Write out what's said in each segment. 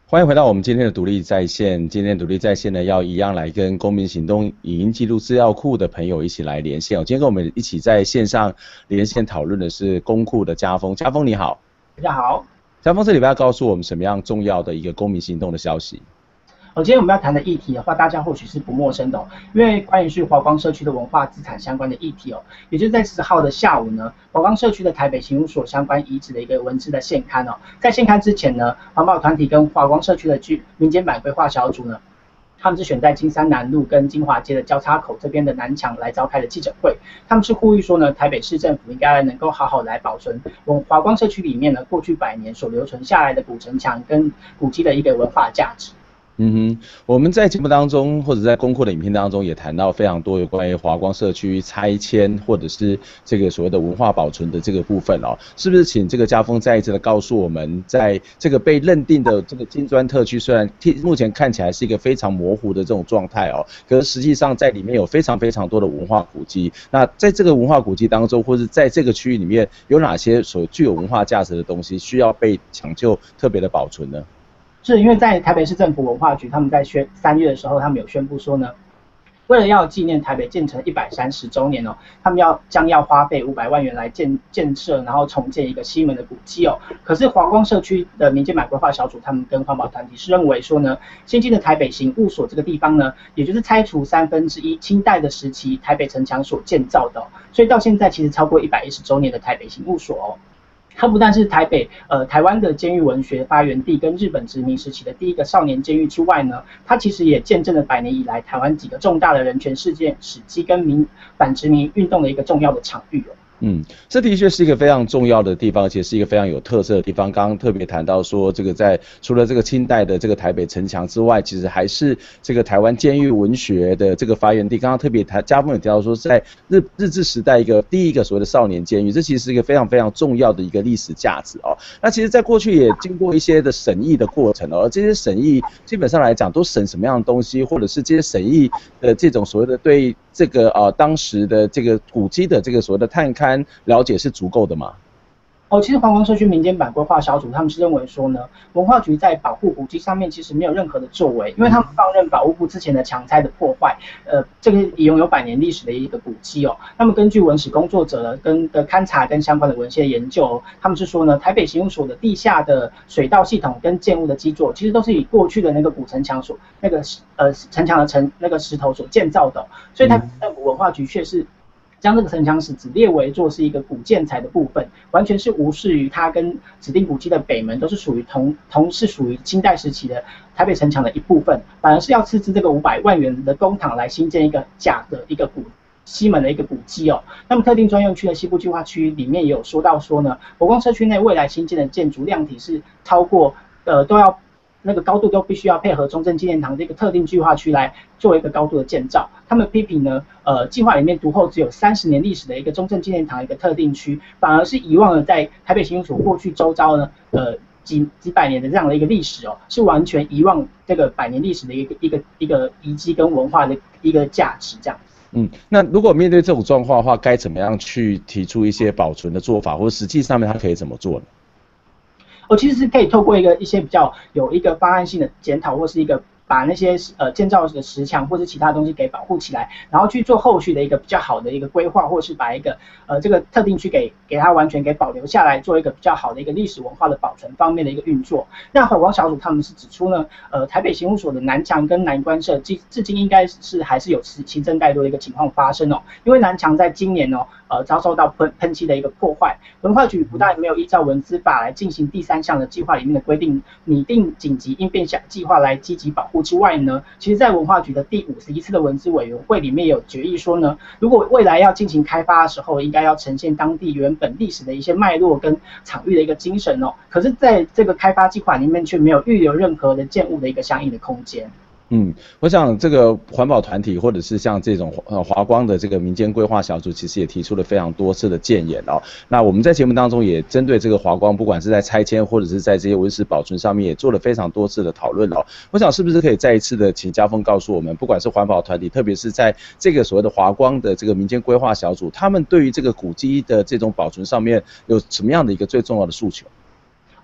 欢迎回到我们今天的独立在线。今天独立在线呢，要一样来跟公民行动影音记录资料库的朋友一起来连线。今天跟我们一起在线上连线讨论的是公库的家峰。家峰你好。 大家好。 家峰这礼拜要告诉我们什么样重要的一个公民行动的消息？ 今天我们要谈的议题的话，大家或许是不陌生的因为关于是华光社区的文化资产相关的议题也就是在10号的下午呢，华光社区的台北刑务所相关遗址的一个文字的现刊在现刊之前呢，环保团体跟华光社区的民间版规划小组呢，他们是选在金山南路跟金华街的交叉口这边的南墙来召开的记者会，他们是呼吁说呢，台北市政府应该能够好好来保存华光社区里面呢过去100年所留存下来的古城墙跟古迹的一个文化价值。 我们在节目当中或者在公库的影片当中也谈到非常多有关于华光社区拆迁或者是这个所谓的文化保存的这个部分是不是请这个家峰再一次的告诉我们，在这个被认定的这个金砖特区，虽然目前看起来是一个非常模糊的这种状态可是实际上在里面有非常非常多的文化古迹。那在这个文化古迹当中，或者在这个区域里面有哪些所具有文化价值的东西需要被抢救特别的保存呢？ 是因为在台北市政府文化局，他们在3月的时候，他们有宣布说呢，为了要纪念台北建成130周年他们将要花费500万元来建设，然后重建一个西门的古迹可是华光社区的民间版规划小组，他们跟环保团体是认为说呢，现今的台北刑务所这个地方呢，也就是拆除1/3清代的时期台北城墙所建造的所以到现在其实超过110周年的台北刑务所它不但是台湾的监狱文学发源地，跟日本殖民时期的第一个少年监狱之外呢，它其实也见证了100年以来台湾几个重大的人权事件、史迹跟反殖民运动的一个重要的场域这的确是一个非常重要的地方，而且是一个非常有特色的地方。刚刚特别谈到说，这个除了这个清代的这个台北城墙之外，其实还是这个台湾监狱文学的这个发源地。刚刚特别家峰有提到说，在日治时代第一个所谓的少年监狱，这其实是一个非常非常重要的一个历史价值那其实在过去也经过一些的审议的过程而这些审议基本上来讲都审什么样的东西，或者是这些审议的这种所谓的对这个当时的这个古迹的这个所谓的探勘了解是足够的吗？ 其实华光社区民间版规划小组他们是认为说呢，文化局在保护古迹上面其实没有任何的作为，因为他们放任法务部之前的强拆的破坏，这个拥有100年历史的一个古迹那么根据文史工作者的勘察跟相关的文献研究他们是说呢，台北刑务所的地下的水道系统跟建物的基座，其实都是以过去的那个古城墙所那个城墙的那个石头所建造的所以台北政府文化局却是将这个城墙史只列为做是一个古建材的部分，完全是无视于它跟指定古迹的北门都是属于是属于清代时期的台北城墙的一部分，反而是要斥资这个500万元的公帑来新建一个假的一个西门的一个古迹那么特定专用区的西部计划区里面也有说到说呢，华光社区内未来新建的建筑量体是超过都要那个高度都必须要配合中正纪念堂这个特定计划区来做一个高度的建造。他们批评呢，计划里面独后只有30年历史的一个中正纪念堂一个特定区，反而是遗忘了在台北刑务所过去周遭呢，几百年的这样的一个历史是完全遗忘这个100年历史的一个遗迹跟文化的一个价值这样。 那如果面对这种状况的话，该怎么样去提出一些保存的做法，或者实际上面它可以怎么做呢？ 其实是可以透过一些比较有一个方案性的检讨，或是一个把那些建造的石墙或是其他东西给保护起来，然后去做后续的一个比较好的一个规划，或是把一个这个特定区给它完全给保留下来，做一个比较好的一个历史文化的保存方面的一个运作。那华光小组他们是指出呢，台北刑务所的南墙跟南关舍至今应该是还是有行政怠惰的一个情况发生因为南墙在今年遭受到喷漆的一个破坏，文化局不但没有依照文资法来进行第3项的计划里面的规定，拟定紧急应变计划来积极保护之外呢，其实在文化局的第51次的文资委员会里面有决议说呢，如果未来要进行开发的时候，应该要呈现当地原本历史的一些脉络跟场域的一个精神可是在这个开发计划里面却没有预留任何的建物的一个相应的空间。 我想这个环保团体或者是像这种华光的这个民间规划小组，其实也提出了非常多次的建言那我们在节目当中也针对这个华光，不管是在拆迁或者是在这些文史保存上面，也做了非常多次的讨论我想是不是可以再一次的请家峰告诉我们，不管是环保团体，特别是在这个所谓的华光的这个民间规划小组，他们对于这个古迹的这种保存上面有什么样的一个最重要的诉求？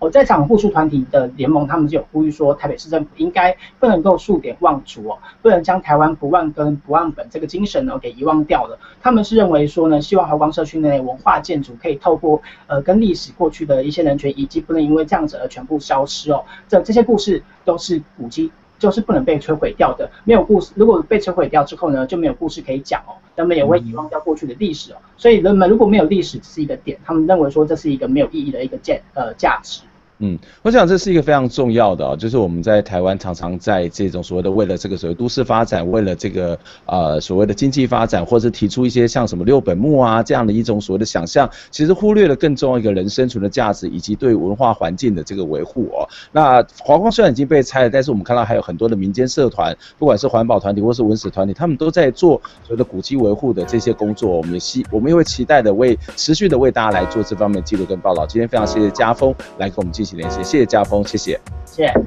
在场护树团体的联盟，他们是有呼吁说，台北市政府应该不能够数典忘祖不能将台湾不忘根不忘本这个精神呢给遗忘掉了。他们是认为说呢，希望华光社区内文化建筑可以透过跟历史过去的一些人权遗迹，不能因为这样子而全部消失这些故事都是古迹。就是不能被摧毁掉的，没有故事。如果被摧毁掉之后呢，就没有故事可以讲人们也会遗忘掉过去的历史所以人们如果没有历史是一个点，他们认为说这是一个没有意义的一个价值。 我想这是一个非常重要的就是我们在台湾常常在这种所谓的为了这个所谓都市发展，为了这个所谓的经济发展，或者提出一些像什么六本木这样的一种所谓的想象，其实忽略了更重要一个人生存的价值以及对文化环境的这个维护那华光虽然已经被拆了，但是我们看到还有很多的民间社团，不管是环保团体或是文史团体，他们都在做所谓的古迹维护的这些工作。我们也会期待的持续的为大家来做这方面的记录跟报道。今天非常谢谢家峰来跟我们进行连线，谢谢家峰，谢谢。 谢谢。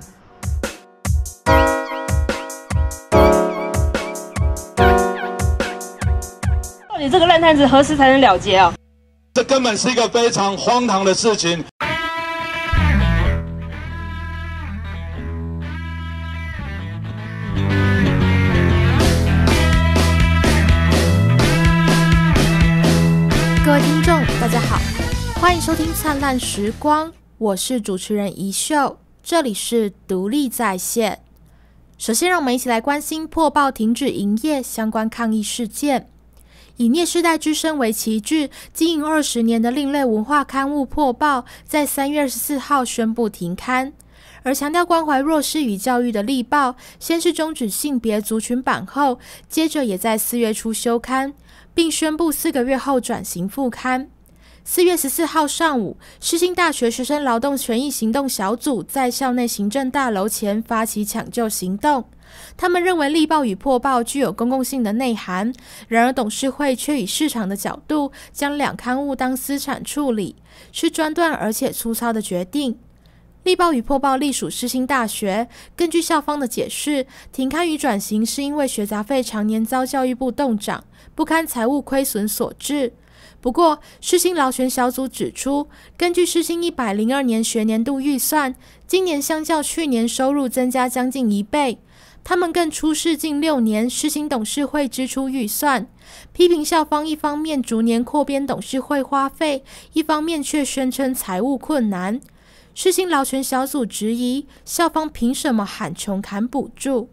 到底这个烂摊子何时才能了结这根本是一个非常荒唐的事情。 各位听众，大家好，欢迎收听《灿烂时光》，我是主持人宜秀，这里是独立在线。首先，让我们一起来关心破报停止营业相关抗议事件。以聂世代之声为旗帜，经营20年的另类文化刊物《破报》在3月24号宣布停刊。而强调关怀弱势与教育的力报，先是终止性别族群版后，接着也在4月初休刊，并宣布4个月后转型复刊。4月14号上午，世新大学学生劳动权益行动小组在校内行政大楼前发起抢救行动。他们认为力报与破报具有公共性的内涵，然而董事会却以市场的角度将两刊物当私产处理，是专断而且粗糙的决定。力报与破报隶属世新大学，根据校方的解释，停刊与转型是因为学杂费常年遭教育部冻涨，不堪财务亏损所致。不过，世新劳权小组指出，根据世新102年学年度预算，今年相较去年收入增加将近1倍。他们更出示近6年世新董事会支出预算，批评校方一方面逐年扩编董事会花费，一方面却宣称财务困难。世新劳权小组质疑校方凭什么喊穷砍补助。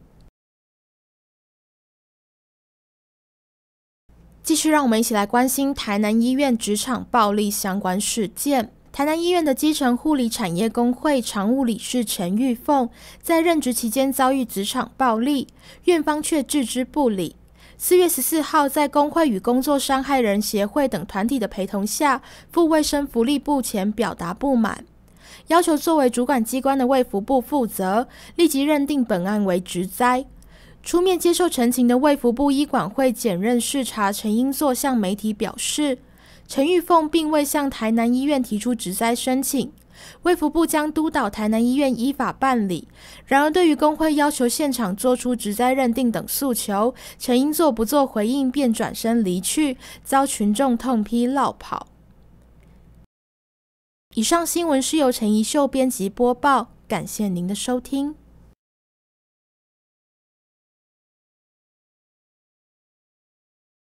继续让我们一起来关心台南医院职场暴力相关事件。台南医院的基层护理产业工会常务理事陈玉凤在任职期间遭遇职场暴力，院方却置之不理。4月14号，在工会与工作伤害人协会等团体的陪同下，赴卫生福利部前表达不满，要求作为主管机关的卫福部负责，立即认定本案为职灾。出面接受陈情的卫福部医管会检任视察陈英作向媒体表示，陈玉凤并未向台南医院提出职灾申请，卫福部将督导台南医院依法办理。然而，对于工会要求现场做出职灾认定等诉求，陈英作不做回应便转身离去，遭群众痛批落跑。以上新闻是由陈怡秀编辑播报，感谢您的收听。